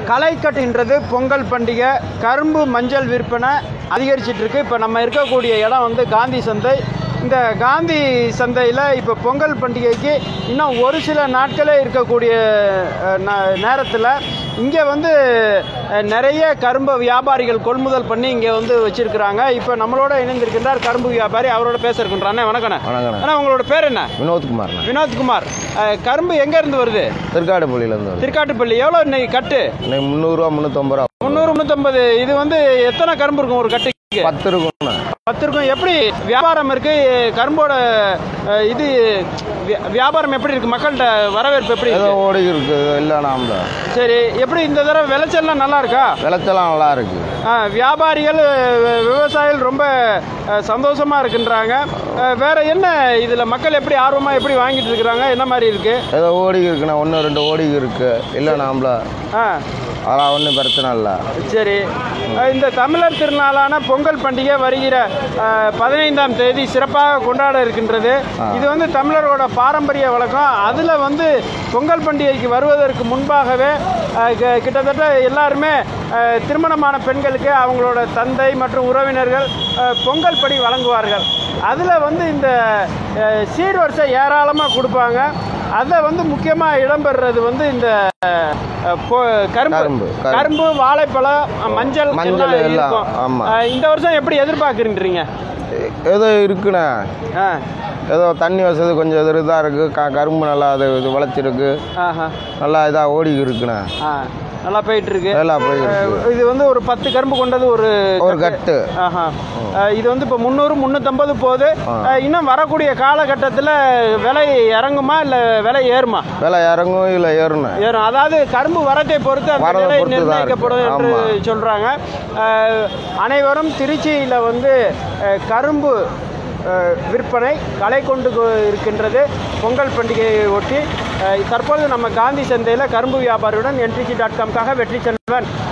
களை கட்டுகின்றது பொங்கல் பண்டிகை. கரும்பு மஞ்சள் விற்பனை அதிகரிச்சிட்டு இருக்கு. இப்போ நம்ம இருக்கக்கூடிய இடம் வந்து காந்தி சந்தை. இந்த காந்தி சந்தையில் இப்போ பொங்கல் பண்டிகைக்கு இன்னும் ஒரு சில நாட்களே இருக்கக்கூடிய நேரத்தில் இங்கே வந்து நிறைய கரும்பு வியாபாரிகள் கொள்முதல் பண்ணி இங்கே வந்து வச்சிருக்கிறாங்க. இப்போ நம்மளோட இணைந்திருக்கின்றார் கரும்பு வியாபாரி. அவரோட பேச இருக்கின்றானே. வணக்கண்ணே. வணக்கம். உங்களோட பேர் என்ன? வினோத்குமார். வினோத்குமார். கரும்பு எங்கேருந்து வருது? திருக்காட்டுப்பள்ளியிலேருந்து. திருக்காட்டுப்பள்ளி. எவ்வளோ இன்னைக்கு கட்டு? இன்னைக்கு 300 ரூபா 350 ரூபா. 300 350. இது வந்து எத்தனை கரும்பு இருக்கும் ஒரு கட்டுக்கு? 10 இருக்கும். 10 இருக்கும். எப்படி வியாபாரம் இருக்கு? கரும்போட இது வியாபாரம் எப்படி இருக்கு? மக்கள்கிட்ட வரவேற்பு எப்படி ஏதோ ஓடி இருக்கு இல்லை நாம. சரி. எப்படி இந்த தடவை விளைச்சல்லாம் நல்லா இருக்கா? விளைச்சலாம் நல்லா இருக்கு. வியாபாரிகள் விவசாயிகள் ரொம்ப சந்தோஷமா இருக்குன்றாங்க. வேற என்ன இதில் மக்கள் எப்படி ஆர்வமாக எப்படி வாங்கிட்டு இருக்கிறாங்க? என்ன மாதிரி இருக்கு? ஏதோ ஓடி இருக்குண்ணா. 1 2 ஓடி இருக்கு இல்லை நாமல. அதெல்லாம் ஒன்றும் பிரச்சனை இல்லை. சரி. இந்த தமிழர் திருநாளான பொங்கல் பண்டிகை வருகிற 15ஆம் தேதி சிறப்பாக கொண்டாட இருக்கின்றது. இது வந்து தமிழரோட பாரம்பரிய வழக்கம். அதில் வந்து பொங்கல் பண்டிகைக்கு வருவதற்கு முன்பாகவே கிட்டத்தட்ட எல்லாருமே திருமணமான பெண்களுக்கு அவங்களோட தந்தை மற்றும் உறவினர்கள் பொங்கல் படி வழங்குவார்கள். அதில் வந்து இந்த சீர்வரிசை ஏராளமாக கொடுப்பாங்க. அதை வந்து முக்கியமாக இடம்பெறுறது வந்து இந்த கரும்பு வாழைப்பழம் மஞ்சள் இருக்கும். இந்த வருஷம் எப்படி எதிர்பார்க்குறீங்க? ஏதோ இருக்குண்ணே. ஏதோ தண்ணி வசதி கொஞ்சம் இதாக இருக்குது. கரும்பு நல்லா அது இது விளைச்சிருக்கு. நல்லா இதாக ஓடி இருக்குண்ணே. நல்லா போயிட்டு இருக்கு. இது வந்து ஒரு 10 கரும்பு கொண்டது ஒரு கட்டு. இது வந்து இப்போ 300 350 போகுது. இன்னும் வரக்கூடிய காலகட்டத்தில் விலை இறங்குமா இல்லை விலை ஏறுமா? விலை இறங்கும் இல்லை ஏறும். அதாவது கரும்பு வரத்தை பொறுத்து அந்த விலை நிர்ணயிக்கப்படும் என்று சொல்றாங்க. அனைவரும் திருச்சியில் வந்து கரும்பு விற்பனை களை கொண்டு இருக்கின்றது பொங்கல் பண்டிகையை ஒட்டி. தற்போது நம்ம காந்தி சந்தையில் கரும்பு வியாபாரியுடன் NTC.com வெற்றி செல்வன்.